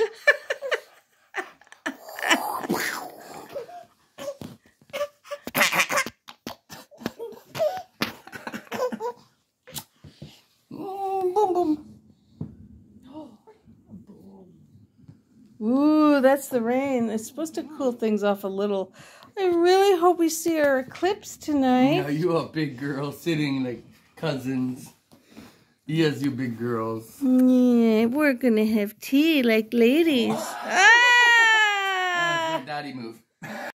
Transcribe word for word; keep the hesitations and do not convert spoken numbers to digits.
Ooh, that's the rain. It's supposed to cool things off a little. I really hope we see our eclipse tonight. Yeah, you a big girl sitting like cousins. Yes, you big girls. Yeah, we're gonna have tea like ladies. Ah! That's a daddy move.